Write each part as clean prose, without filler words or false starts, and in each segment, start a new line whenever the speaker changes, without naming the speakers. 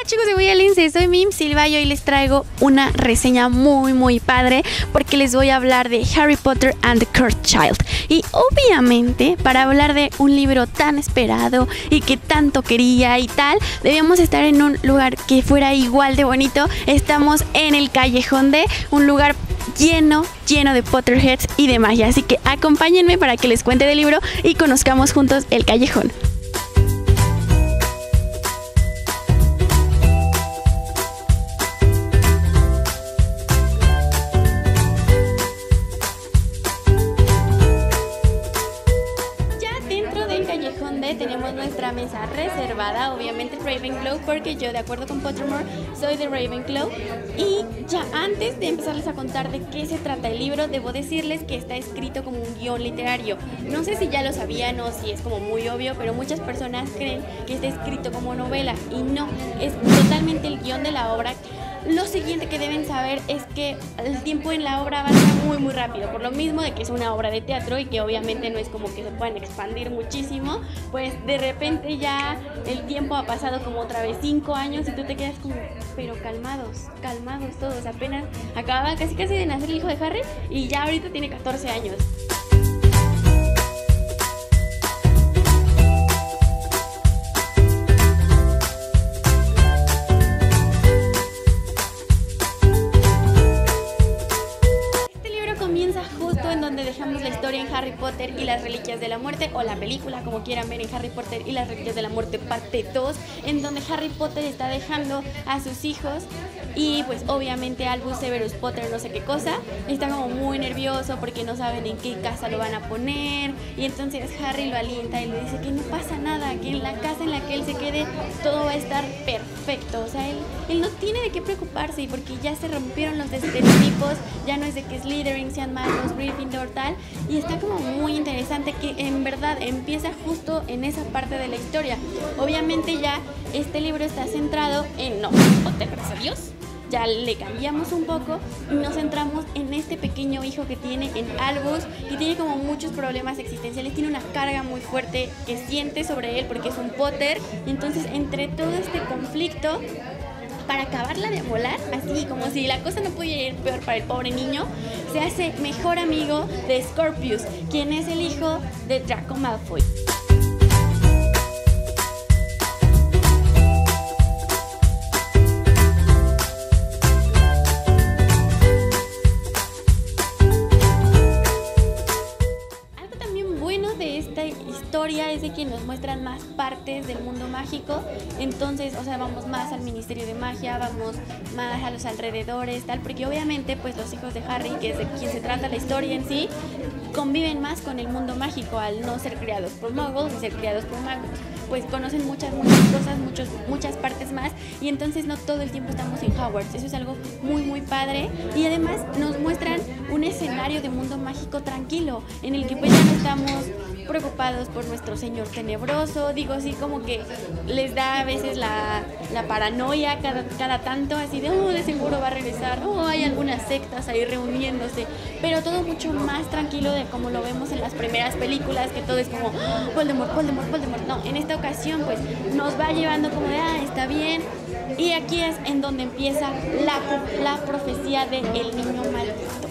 chicos de Voyalense, soy Mim Silva y hoy les traigo una reseña muy padre porque les voy a hablar de Harry Potter and the Cursed Child. Y obviamente para hablar de un libro tan esperado y que tanto quería y tal, debíamos estar en un lugar que fuera igual de bonito. Estamos en el Callejón D, un lugar lleno de Potterheads y de magia, así que acompáñenme para que les cuente del libro y conozcamos juntos el callejón. Tenemos nuestra mesa reservada, obviamente Ravenclaw, porque yo, de acuerdo con Pottermore, soy de Ravenclaw. Y ya antes de empezarles a contar de qué se trata el libro, debo decirles que está escrito como un guión literario. No sé si ya lo sabían o si es como muy obvio, pero muchas personas creen que está escrito como novela y no, es totalmente el guión de la obra. Lo siguiente que deben saber es que el tiempo en la obra avanza muy rápido, por lo mismo de que es una obra de teatro y que obviamente no es como que se puedan expandir muchísimo, pues de repente ya el tiempo ha pasado como otra vez 5 años y tú te quedas como, pero calmados todos, apenas acababa casi de nacer el hijo de Harry y ya ahorita tiene 14 años. Dejamos la historia en Harry Potter y las Reliquias de la Muerte, o la película, como quieran ver, en Harry Potter y las Reliquias de la Muerte parte 2, en donde Harry Potter está dejando a sus hijos y pues obviamente Albus Severus Potter no sé qué cosa, está como muy nervioso porque no saben en qué casa lo van a poner, y entonces Harry lo alienta y le dice que no pasa nada, que en la casa en la que él se quede todo va a estar perfecto, o sea, él no tiene de qué preocuparse porque ya se rompieron los estereotipos, ya no es de que Slytherin sean malos, Gryffindor tal, y está como muy interesante que en verdad empieza justo en esa parte de la historia. Obviamente ya este libro está centrado en Potter, gracias a Dios. Ya le cambiamos un poco y nos centramos en este pequeño hijo que tiene, en Albus, que tiene como muchos problemas existenciales, tiene una carga muy fuerte que siente sobre él porque es un Potter, y entonces entre todo este conflicto, para acabarla de volar, así como si la cosa no pudiera ir peor para el pobre niño, se hace mejor amigo de Scorpius, quien es el hijo de Draco Malfoy. Historia es de que nos muestran más partes del mundo mágico, entonces, o sea, vamos más al Ministerio de Magia, vamos más a los alrededores, tal, porque obviamente pues los hijos de Harry, que es de quien se trata la historia en sí, conviven más con el mundo mágico al no ser criados por muggles y ser criados por magos, pues conocen muchas cosas, muchas partes más, y entonces no todo el tiempo estamos en Hogwarts. Eso es algo muy padre, y además nos muestran un escenario de mundo mágico tranquilo, en el que pues ya no estamos preocupados por nuestro señor tenebroso, digo así como que les da a veces la paranoia cada tanto, así de seguro va a regresar, hay algunas sectas ahí reuniéndose, pero todo mucho más tranquilo de como lo vemos en las primeras películas, que todo es como Voldemort. No, en esta ocasión pues nos va llevando como de está bien, y aquí es en donde empieza la profecía de el niño maldito.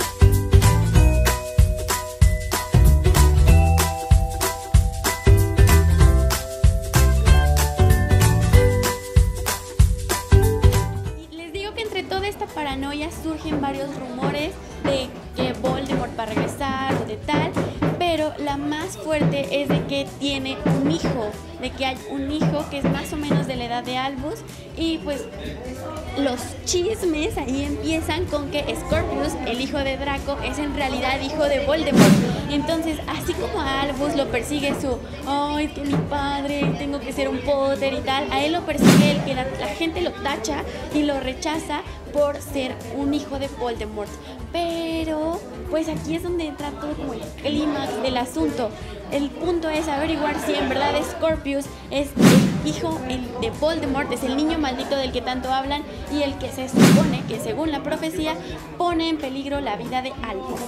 Paranoia surgen varios rumores de que Voldemort va a regresar o de tal, pero la más fuerte es de que tiene un hijo, de que hay un hijo que es más o menos de la edad de Albus, y pues los chismes ahí empiezan con que Scorpius, el hijo de Draco, es en realidad hijo de Voldemort. Entonces, así como a Albus lo persigue es que mi padre, tengo que ser un Potter y tal, a él lo persigue el que la gente lo tacha y lo rechaza por ser un hijo de Voldemort. Pero pues aquí es donde entra todo como el clímax del asunto. El punto es averiguar si en verdad Scorpius es el hijo de Voldemort, es el niño maldito del que tanto hablan y el que se supone que, según la profecía, pone en peligro la vida de Albus.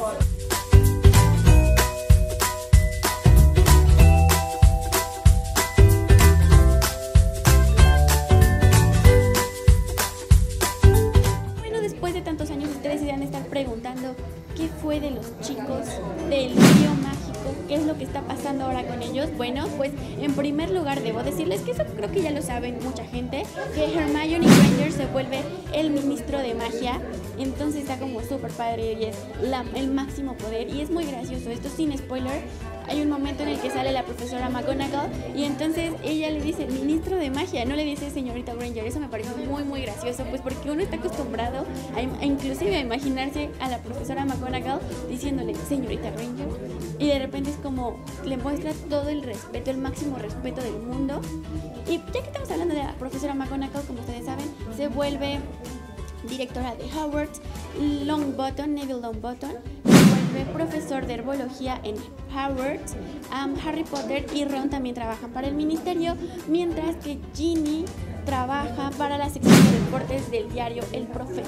lo que está pasando ahora con ellos? Bueno, pues en primer lugar debo decirles que eso creo que ya lo saben mucha gente, que Hermione Granger se vuelve el ministro de magia. Entonces está como súper padre y es el máximo poder y es muy gracioso. Esto sin spoiler. Hay un momento en el que sale la profesora McGonagall y entonces ella le dice ministro de magia, no le dice señorita Granger. Eso me pareció muy muy gracioso, pues porque uno está acostumbrado a inclusive a imaginarse a la profesora McGonagall diciéndole señorita Granger, y de repente es como le muestra todo el respeto, el máximo respeto del mundo. Y ya que estamos hablando de la profesora McGonagall, como ustedes saben, se vuelve directora de Hogwarts. Neville Longbottom se vuelve profesor de herbología en Hogwarts. Harry Potter y Ron también trabajan para el ministerio, mientras que Ginny trabaja para la sección de deportes del diario El Profeta.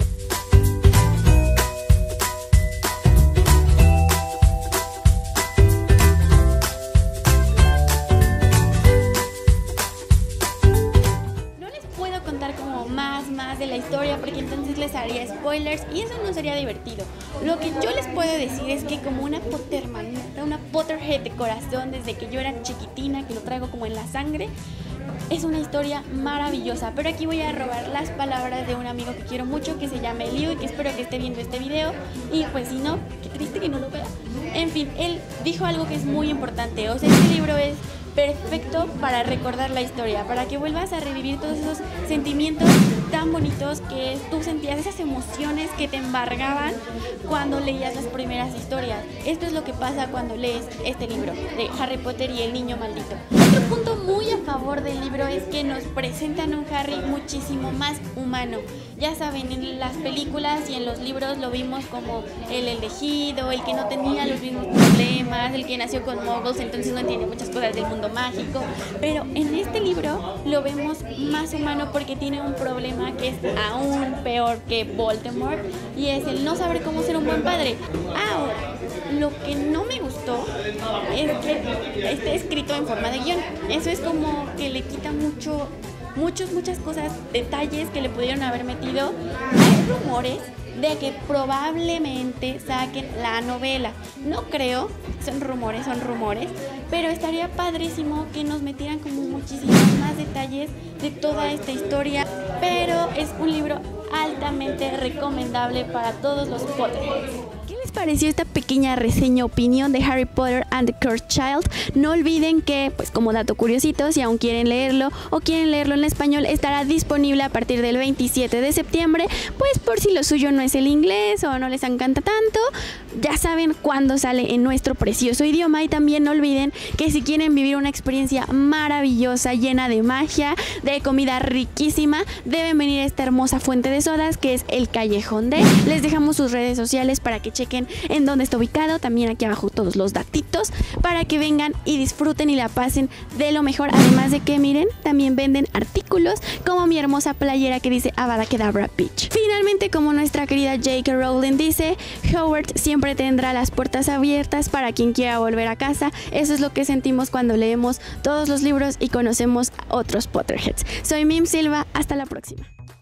Más de la historia porque entonces les haría spoilers y eso no sería divertido. Lo que yo les puedo decir es que como una Pottermanita, una Potterhead de corazón desde que yo era chiquitina, que lo traigo como en la sangre, es una historia maravillosa. Pero aquí voy a robar las palabras de un amigo que quiero mucho, que se llama Eliu y que espero que esté viendo este video, y pues si no, qué triste que no lo vea. En fin, él dijo algo que es muy importante. O sea, este libro es perfecto para recordar la historia, para que vuelvas a revivir todos esos sentimientos tan bonitos que tú sentías, esas emociones que te embargaban cuando leías las primeras historias. Esto es lo que pasa cuando lees este libro de Harry Potter y el niño maldito. Otro punto muy a favor del libro es que nos presentan un Harry muchísimo más humano. Ya saben, en las películas y en los libros lo vimos como el elegido, el que no tenía los mismos problemas, el que nació con muggles, entonces no entiende muchas cosas del mundo mágico. Pero en este libro lo vemos más humano porque tiene un problema que es aún peor que Voldemort, y es el no saber cómo ser un buen padre. Ahora, lo que no me gustó es que esté escrito en forma de guión. Eso es como que le quita muchas cosas, detalles que le pudieron haber metido. Hay rumores de que probablemente saquen la novela. No creo, son rumores, pero estaría padrísimo que nos metieran como muchísimos más detalles de toda esta historia. Pero es un libro altamente recomendable para todos los Potterheads. ¿Qué les pareció esta pequeña reseña opinión de Harry Potter and the Cursed Child? No olviden que, pues como dato curiosito, si aún quieren leerlo o quieren leerlo en español, estará disponible a partir del 27 de septiembre, pues por si lo suyo no es el inglés o no les encanta tanto, ya saben cuándo sale en nuestro precioso idioma. Y también no olviden que si quieren vivir una experiencia maravillosa, llena de magia, de comida riquísima, deben venir a esta hermosa fuente de sodas que es el Callejón D. Les dejamos sus redes sociales para que chequen en dónde está ubicado, también aquí abajo todos los datitos, para que vengan y disfruten y la pasen de lo mejor. Además de que miren, también venden artículos como mi hermosa playera que dice Avada Kedavra Peach. Finalmente, como nuestra querida J.K. Rowling dice, Hogwarts siempre tendrá las puertas abiertas para quien quiera volver a casa. Eso es lo que sentimos cuando leemos todos los libros y conocemos a otros Potterheads. Soy Mim Silva, hasta la próxima.